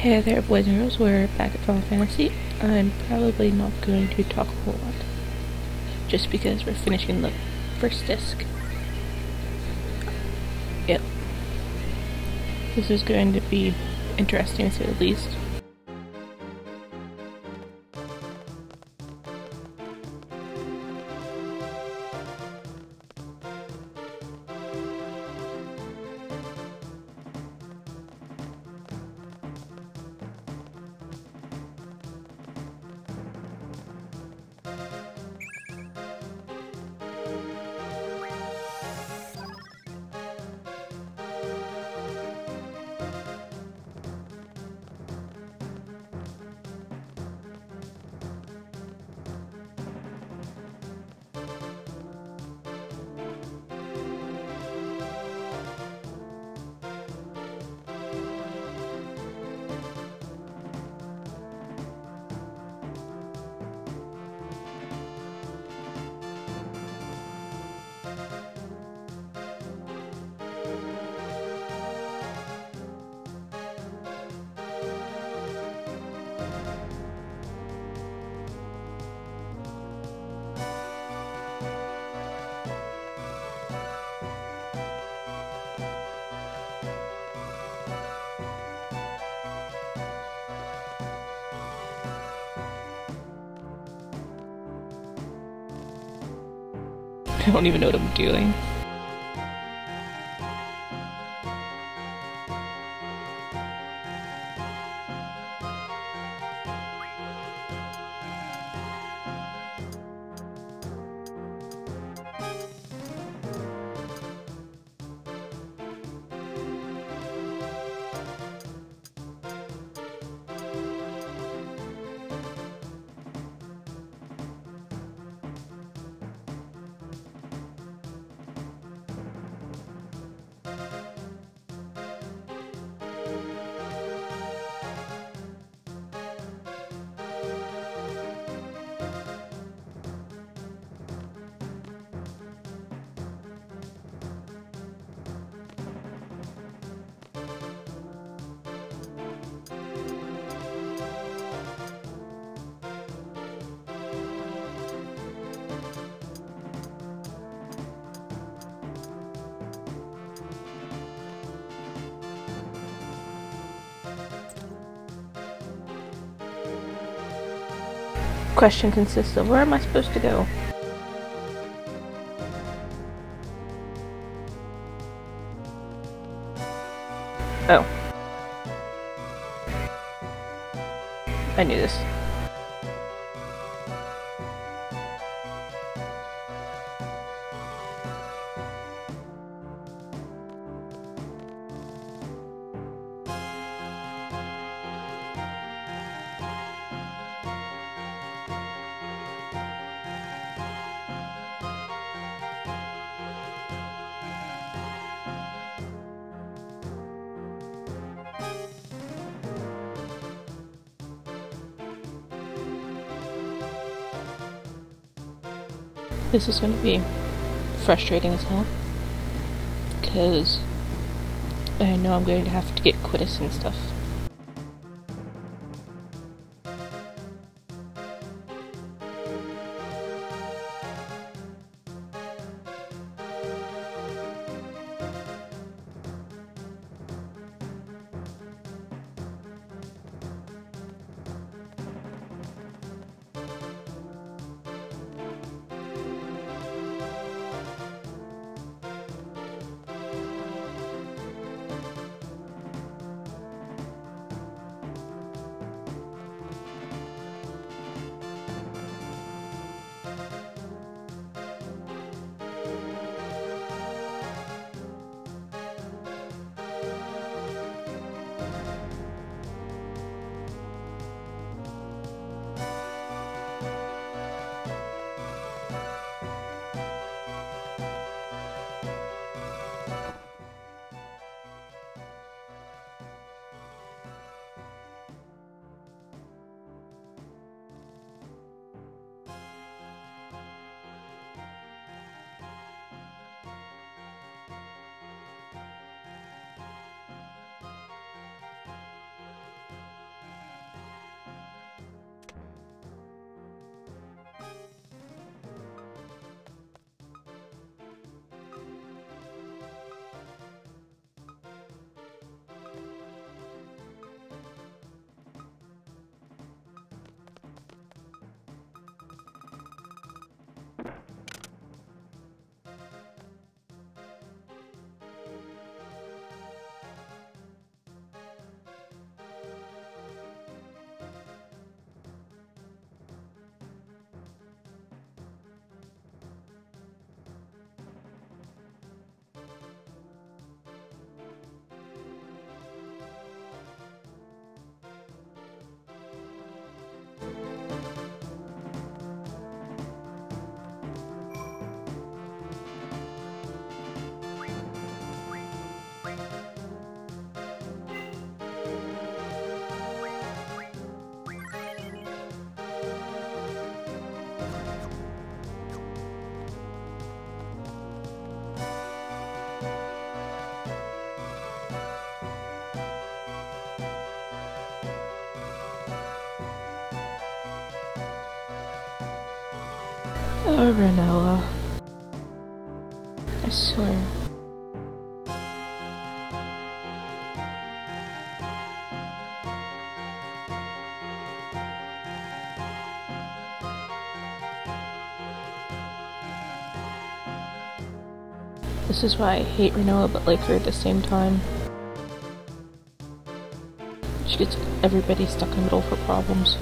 Hey there, boys and girls, we're back at Final Fantasy. I'm probably not going to talk a whole lot, just because we're finishing the first disc. Yep. This is going to be interesting to say the least. I don't even know what I'm doing. Question consists of, where am I supposed to go? Oh. I knew this. This is going to be frustrating as hell, because I know I'm going to have to get quitters and stuff. Oh, Ranella. I swear. This is why I hate Ranella but like her at the same time. She gets everybody stuck in the middle of her problems.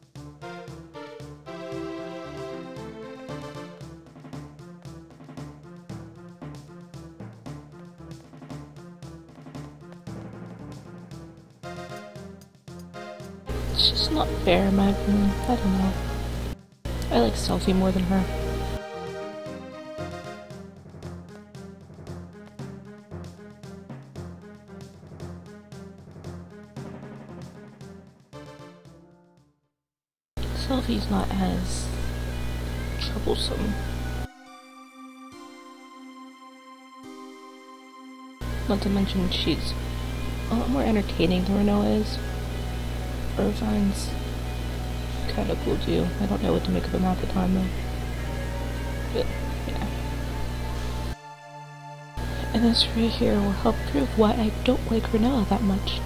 It's just not fair in my opinion. I don't know. I like Selfie more than her. Selfie's not as troublesome. Not to mention she's a lot more entertaining than Ranella is. Irvine's kinda cool too. I don't know what to make of him at the time though. But, yeah. And this right here will help prove why I don't like Ranella that much.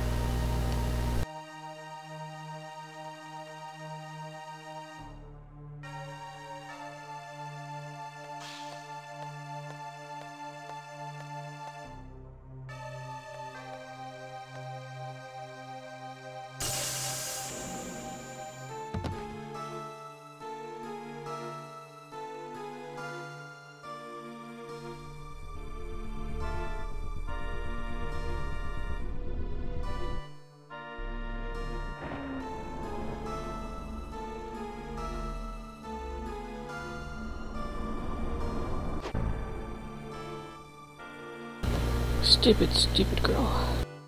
Stupid, stupid girl.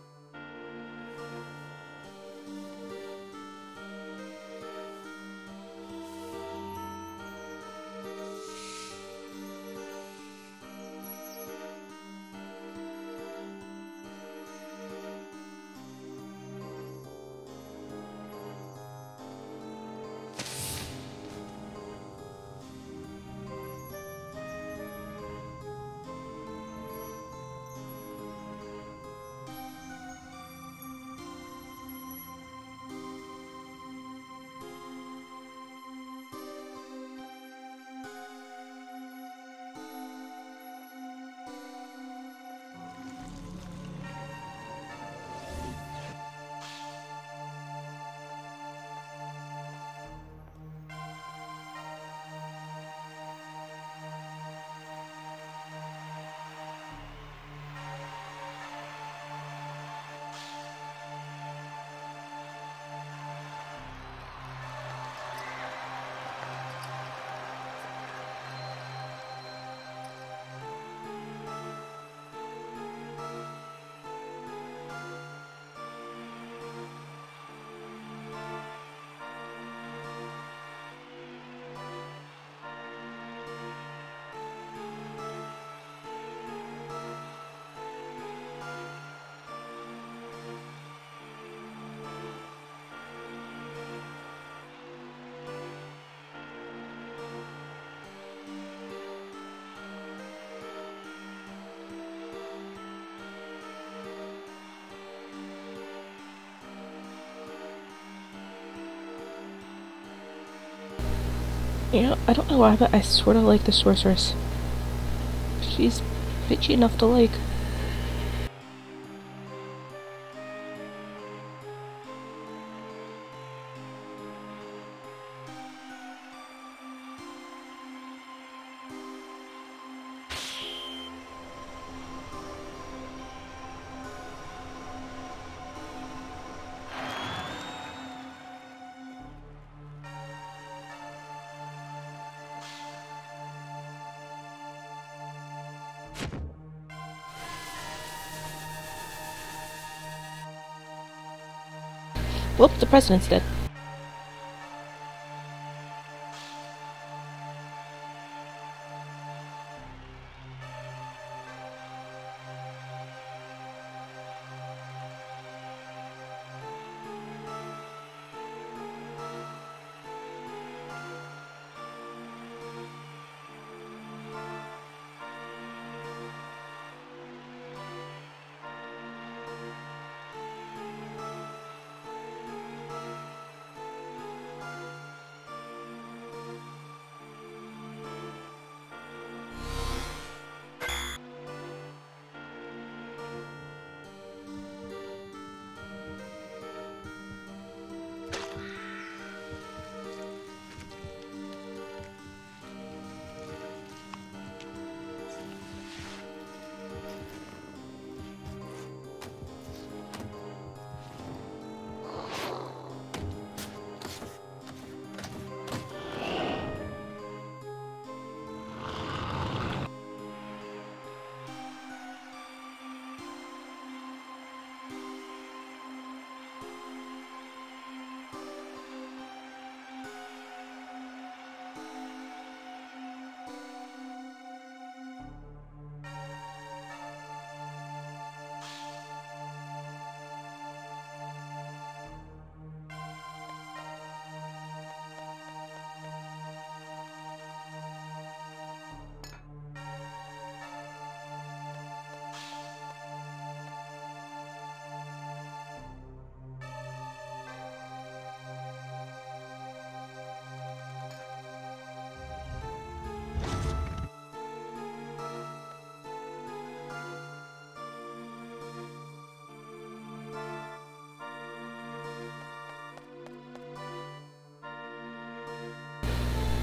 You know, I don't know why, but I sort of like the sorceress. She's bitchy enough to like. Whoop, the president's dead.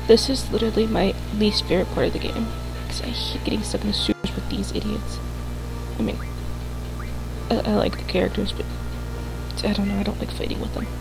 This is literally my least favorite part of the game, because I hate getting stuck in the sewers with these idiots. I mean, I like the characters, but I don't know, I don't like fighting with them.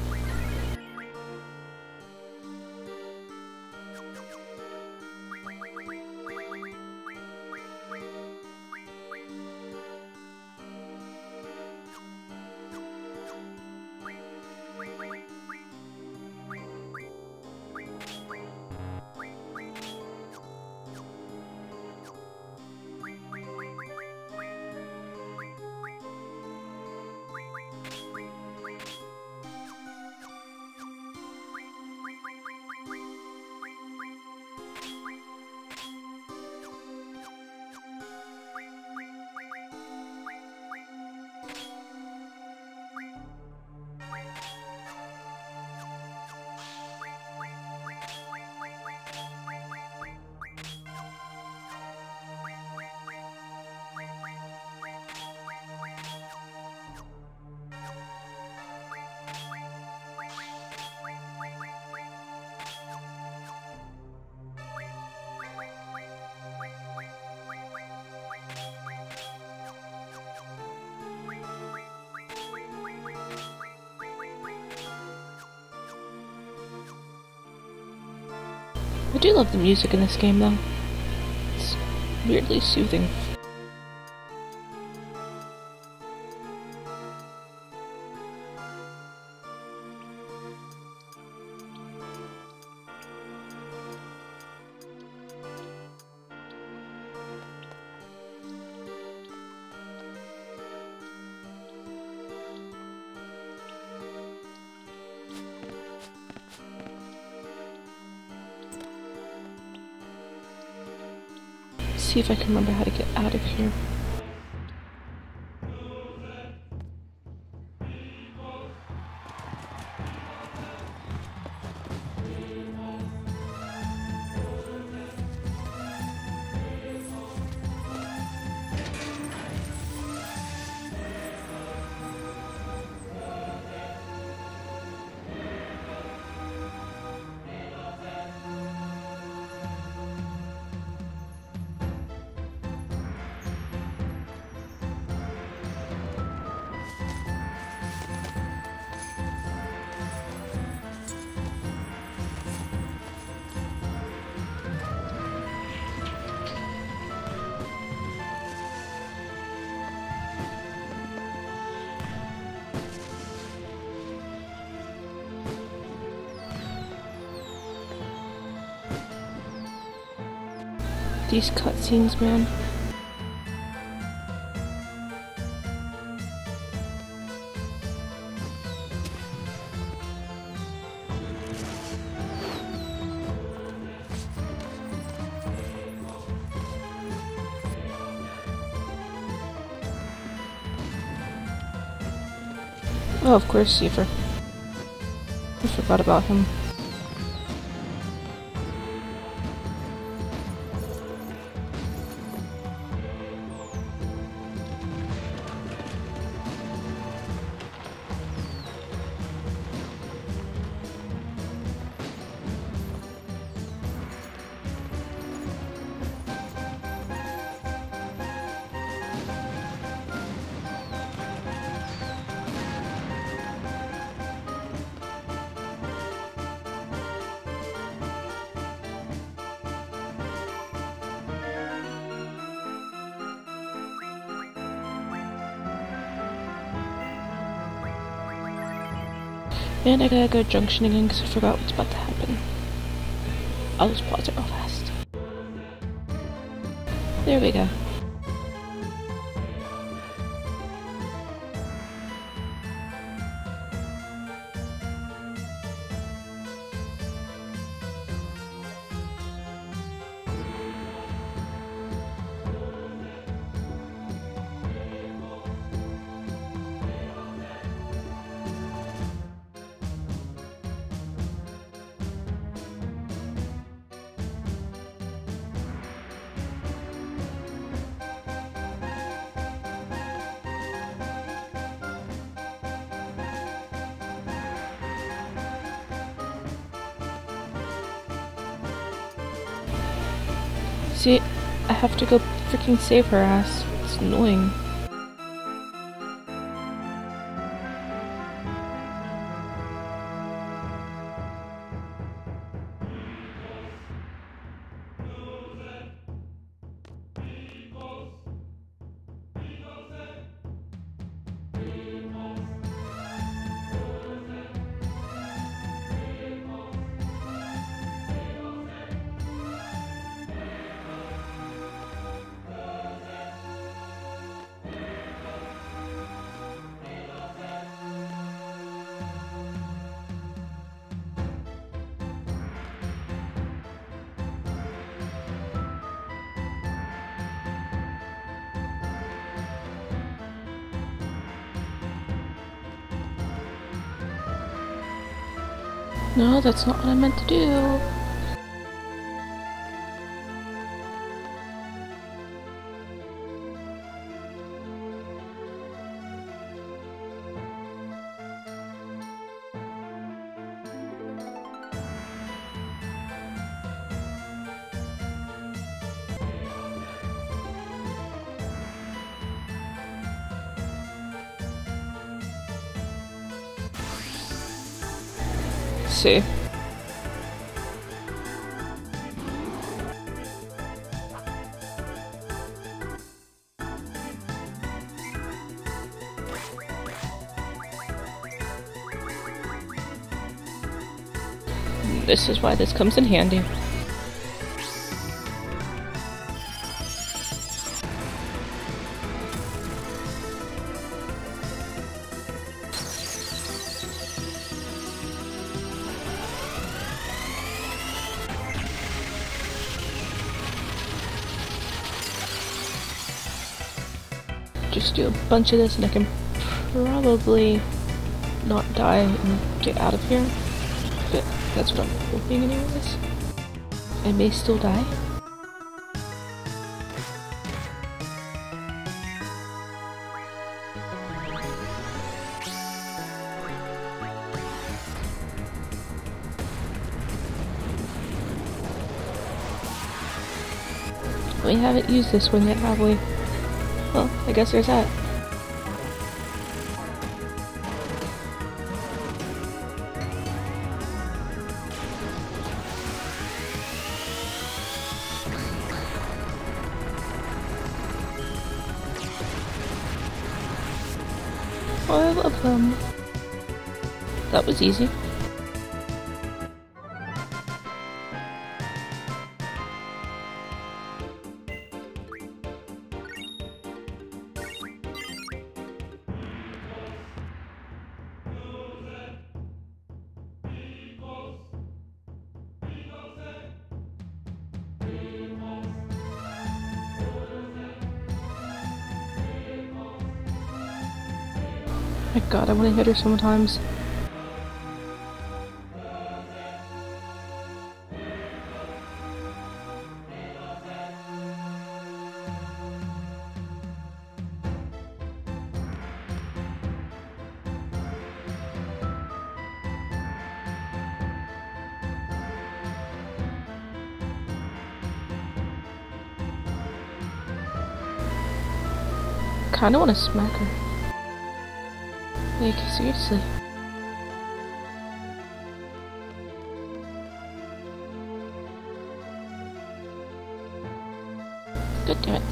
I do love the music in this game, though. It's weirdly soothing. See if I can remember how to get out of here. These cutscenes, man. Oh, of course, Seifer. I forgot about him. And I gotta go junction again because I forgot what's about to happen. I'll just pause it real fast. There we go. See, I have to go freaking save her ass. It's annoying. No, that's not what I meant to do. See. This is why this comes in handy. Just do a bunch of this and I can probably not die and get out of here. But that's what I'm hoping anyways. I may still die. We haven't used this one yet, have we? Well, I guess there's that. Oh, I love them. That was easy. My god, I want to hit her sometimes. Kinda want to smack her. Like, seriously. God damn it.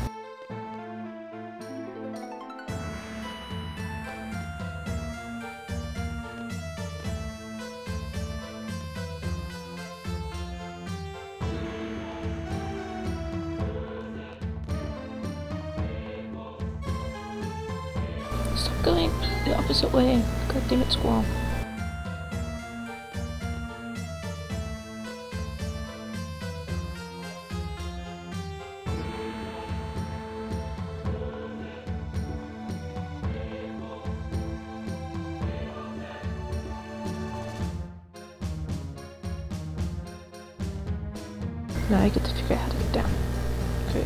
Stop going the opposite way. God damn it, squirrel. Now I get to figure out how to get down. Great.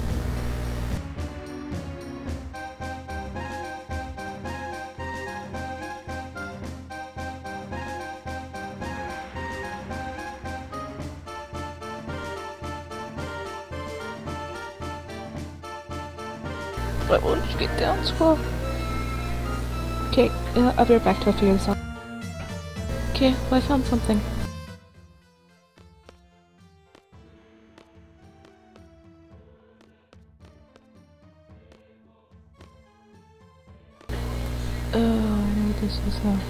But we'll just get down, squirrel. Okay, I'll be right back to figure this out. Okay, well I found something. Oh, I know what this is now.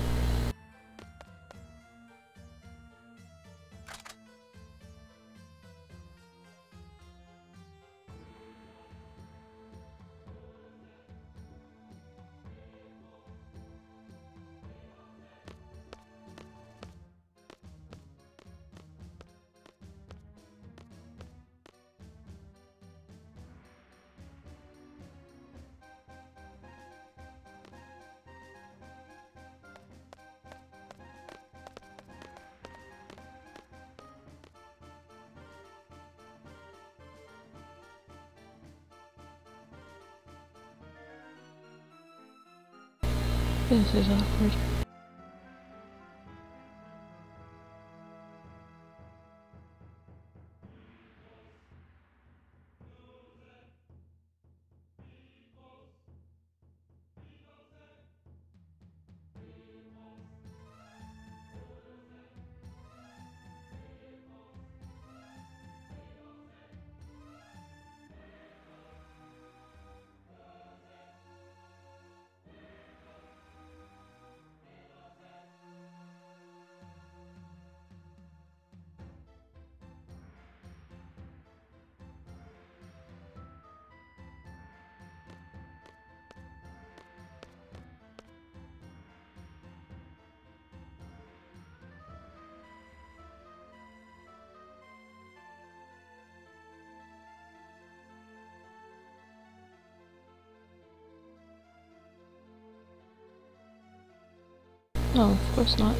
This is awkward. No, of course not.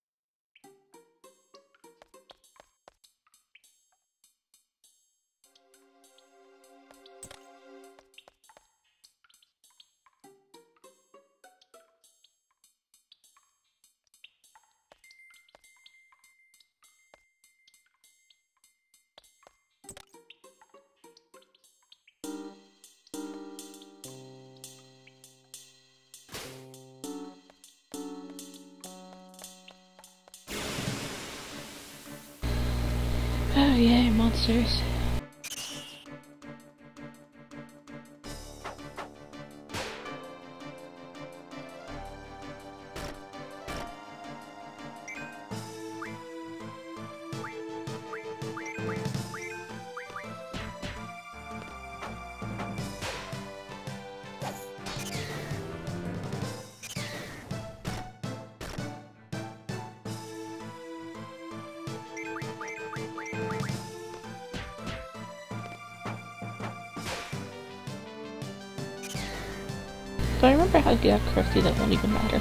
Oh yay, monsters. Do I remember how to get out crafty? That won't even matter.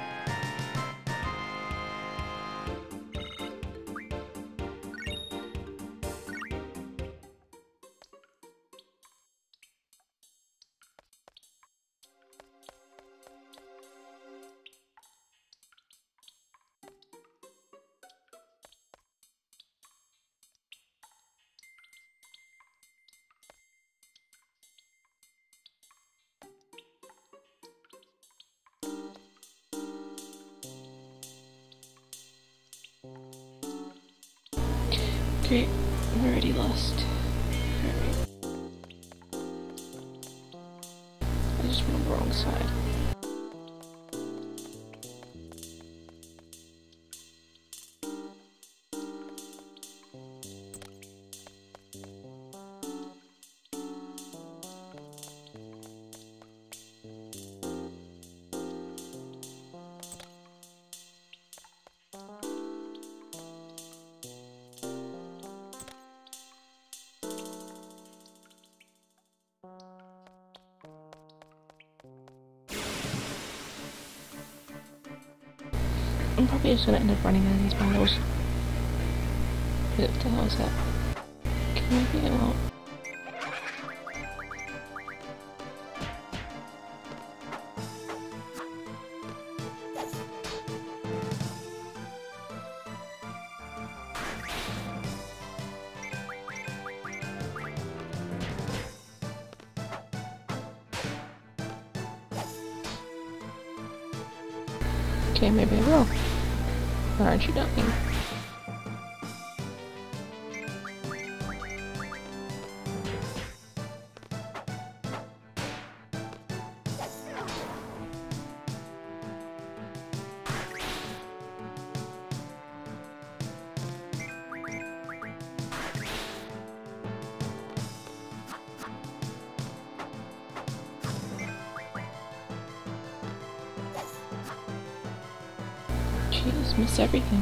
Great, I'm already lost. Alright. I just went on the wrong side. I'm probably just gonna end up running out of these bottles. What the hell is that? Okay, maybe I won't. Okay, maybe I will. Why aren't you dying? Jeez, miss everything.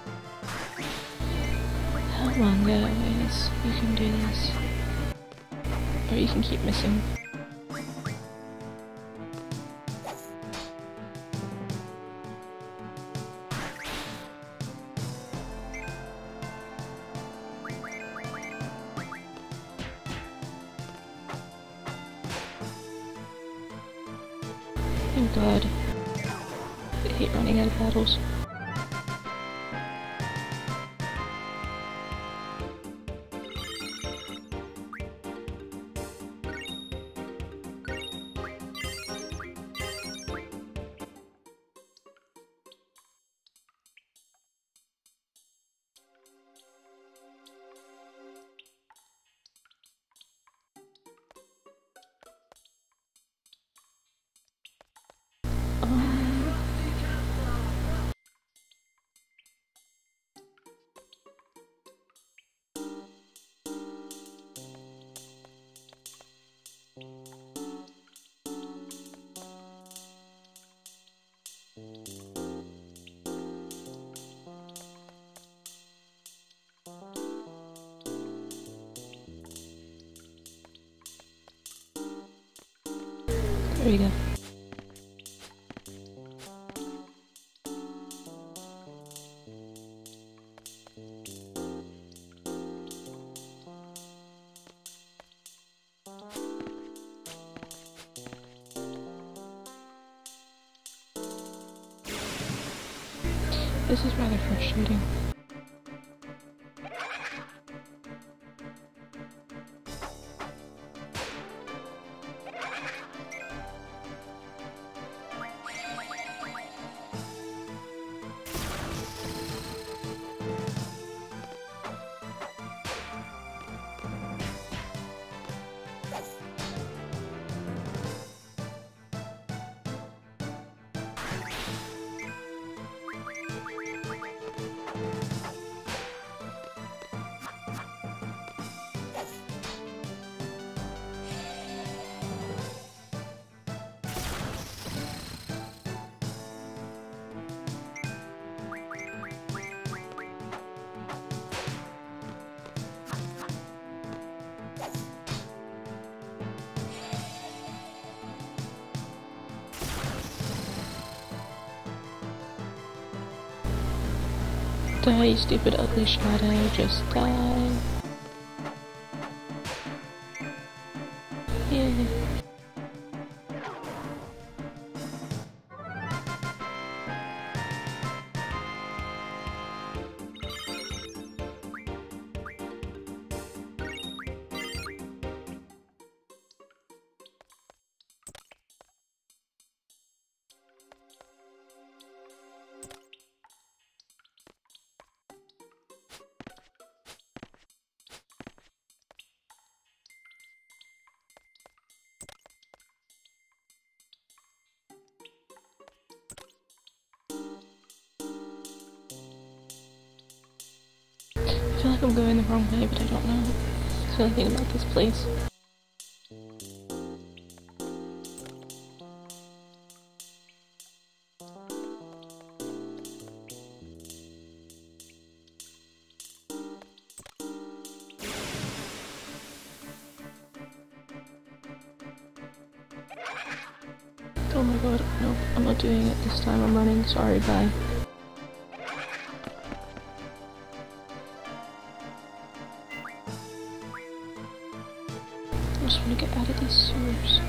Come on, guys. You can do this. Or you can keep missing. Thank God. I hate running out of battles. There we go. This is rather frustrating. Die, you stupid ugly shadow, just die. Yeah. I feel like I'm going the wrong way, but I don't know. That's the only thing about this place. Oh my god, no, I'm not doing it this time, I'm running, sorry, bye. I just want to get out of these sewers.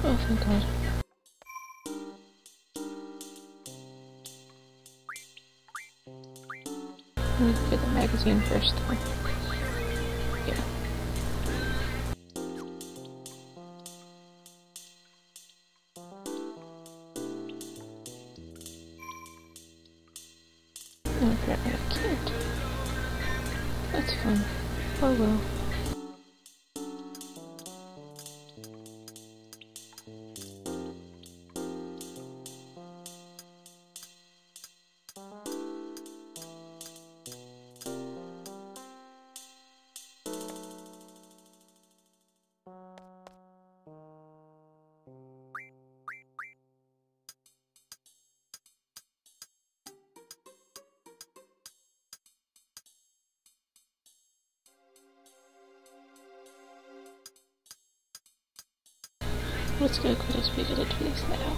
Oh, thank God. I need to get the magazine first, though. Yeah. No, apparently I can't. That's fine. Oh well. Let's go quit as big as a twist now.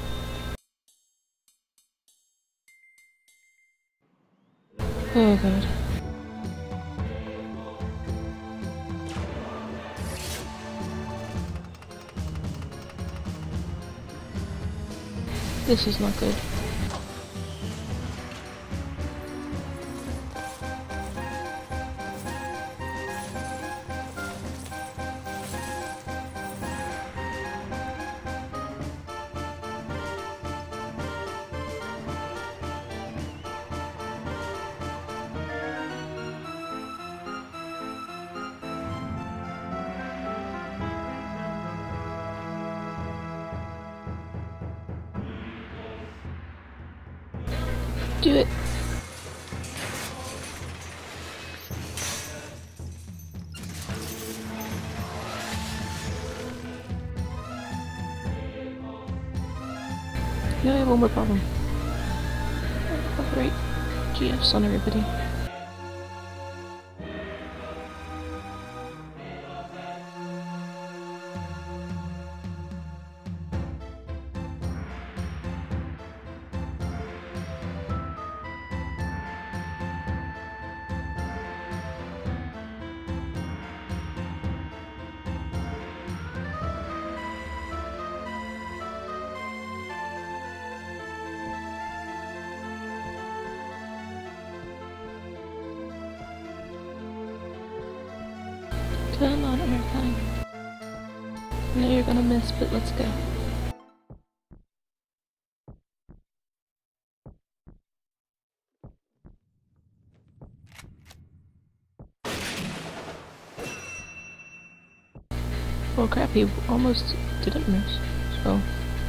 Oh God. This is not good. Do it. No, I have one more problem. Right. GFs on everybody. Come on, Archine. I know you're gonna miss, but let's go. Well, crap, he almost didn't miss, so...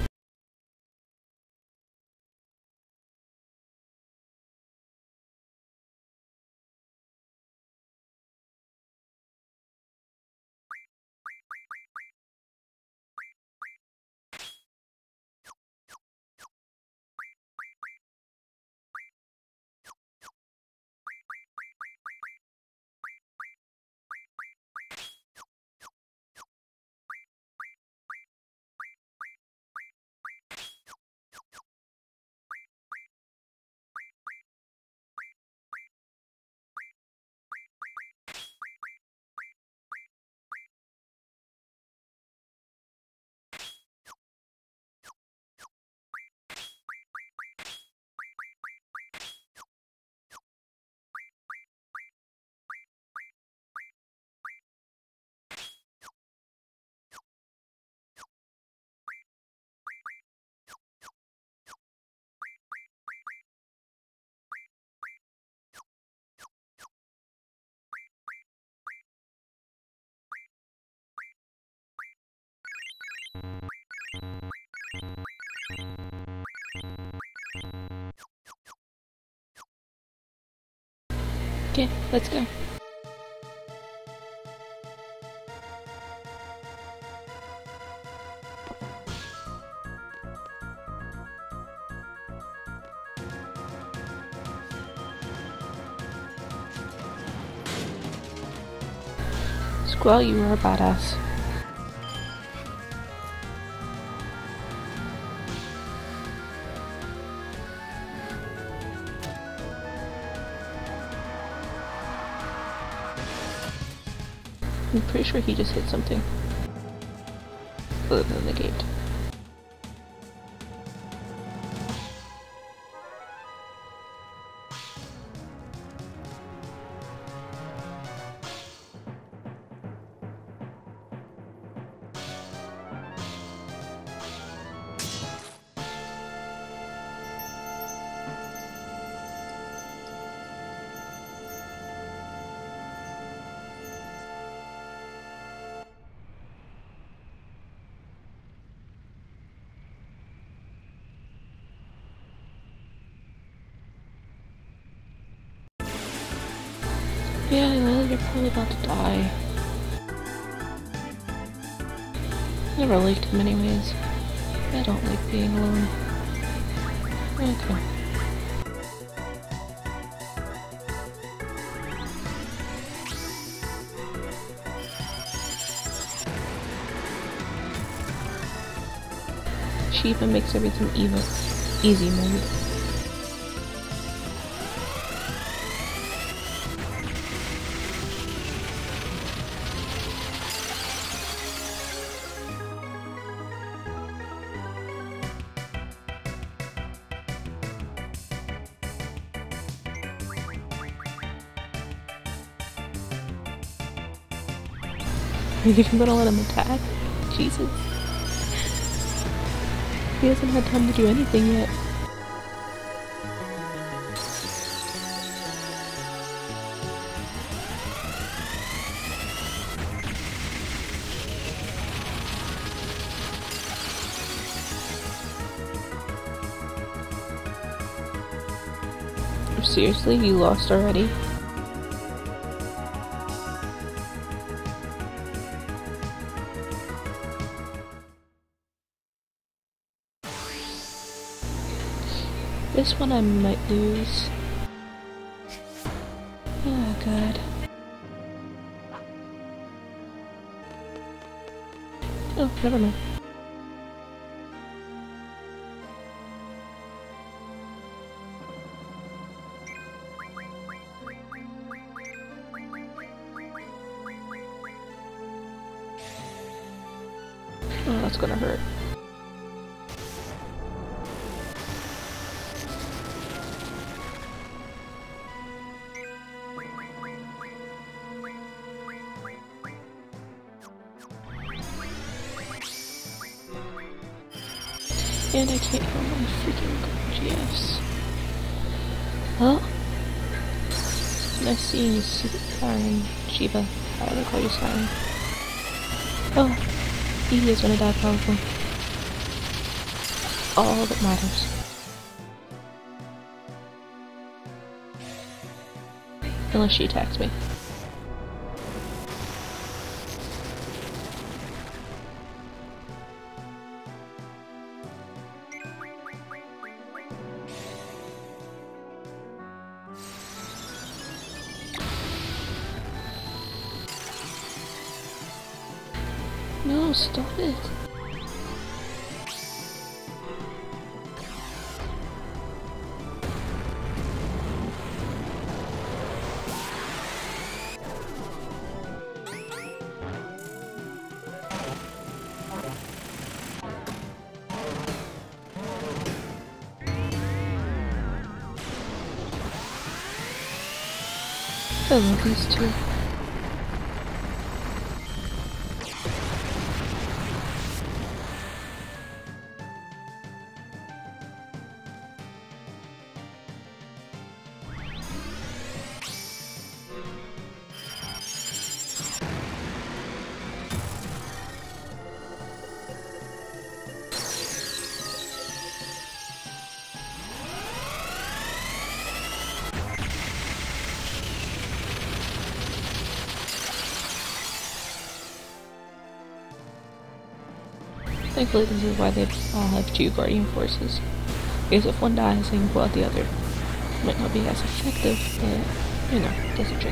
Okay, let's go. Squall, you are a badass. I'm pretty sure he just hit something other than the gate. Yeah, well, you're probably about to die. Never liked him anyways. I don't like being alone. Okay. Shiva makes everything evil. Easy mode. Are you gonna let him attack? Jesus. He hasn't had time to do anything yet. Seriously, you lost already? This one I might lose. Oh god. Oh, never mind. Oh, that's gonna hurt. And I can't heal my freaking GFs. Well, nice seeing you, Siren, Shiva. I don't call you Siren. Oh, Evie is gonna die probably. All that matters. Unless she attacks me. No, stop it. I love these two. Thankfully, this is why they all have two guardian forces. Because if one dies, they can pull out the other. Might not be as effective, but, you know, does the trick.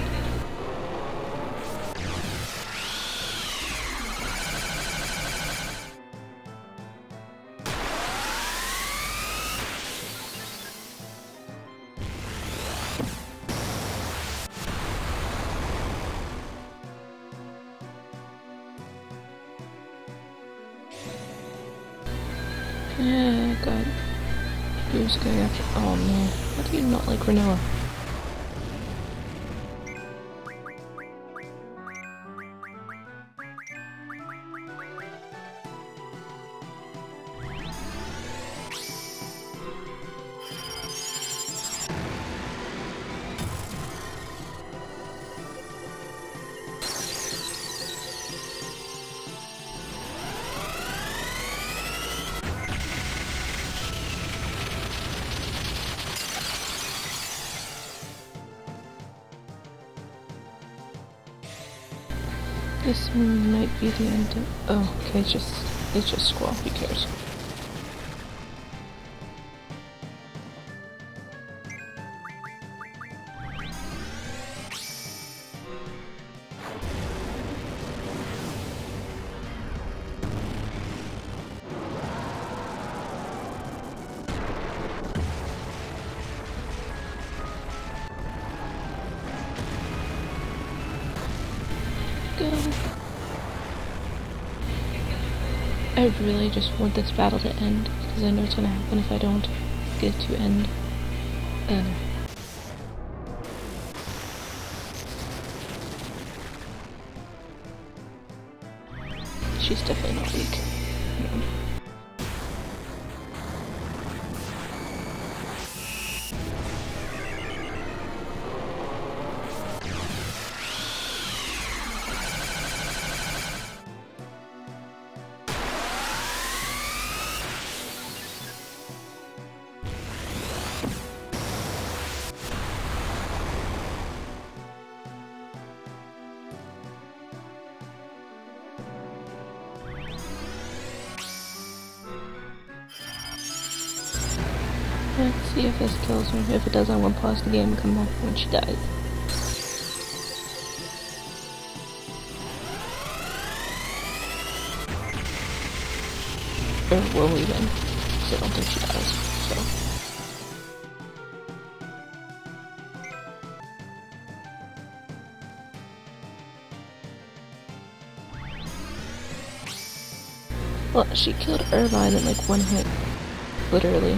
Yeah, God. You're just going after— oh no. How do you not like Renoa? This might be the end of— oh, okay, it's just Squall, who cares? Go. I really just want this battle to end, because I know it's gonna happen if I don't get it to end. She's definitely not weak. Let's see if this kills her. If it does, I won't pause the game and come back when she dies. Or when we win. Because I don't think she dies, so. Well, she killed Irvine in like one hit. Literally.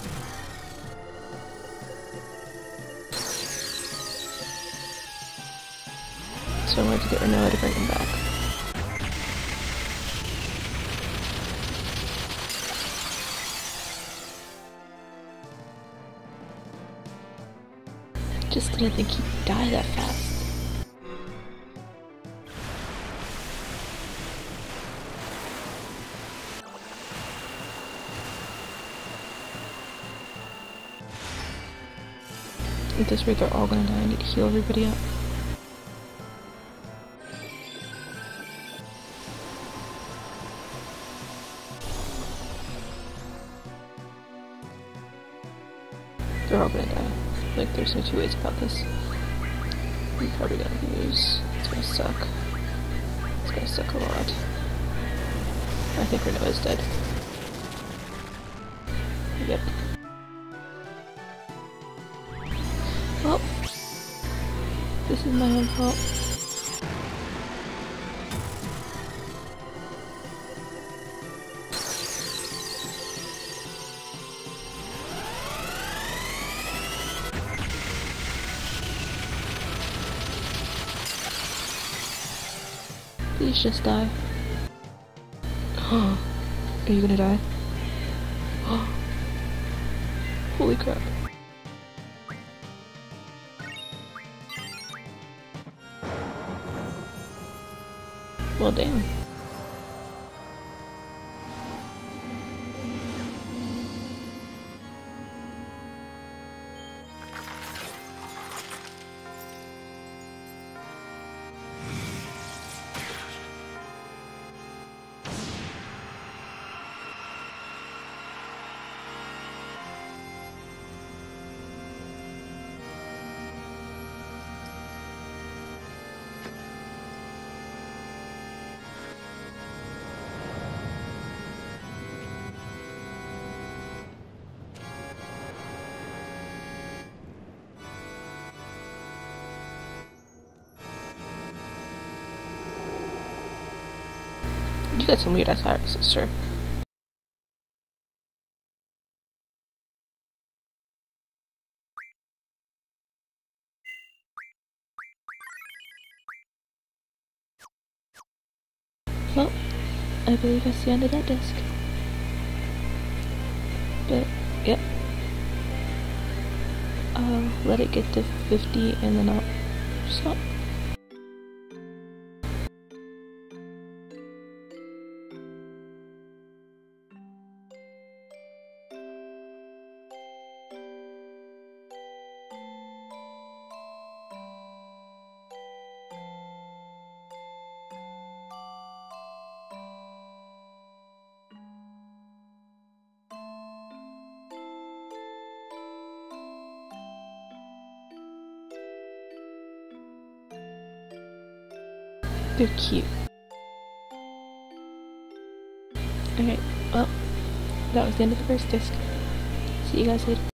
So I wanted to get Renoa to bring him back. Just didn't think he'd die that fast. At this rate, they're all gonna die. I need to heal everybody up. They're all gonna die. Like, there's no two ways about this. I'm probably gonna lose. It's gonna suck. It's gonna suck a lot. I think Renoa's dead. Yep. Well, this is my own fault. Please just die. Are you gonna die? Holy crap. Well, damn. You got some weird ass hair, sister. Well, I believe that's the end of that disc. But, yep. I'll let it get to 50 and then I'll stop. They're cute. Alright, well, that was the end of the first disc. See you guys later.